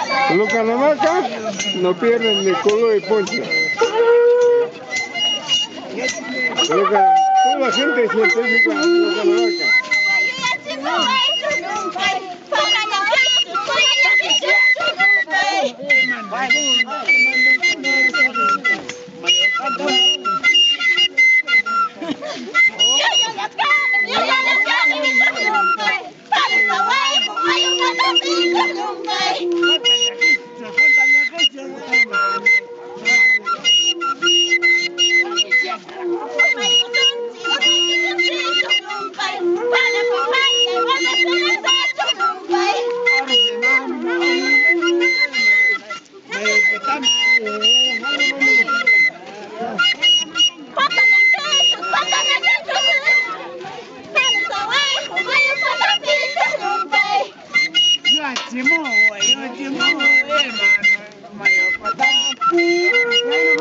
Lucanamarca no pierden ni culo de ponche. Toda la gente científica de Lucanamarca.节目我有节目，哎妈，没有不当。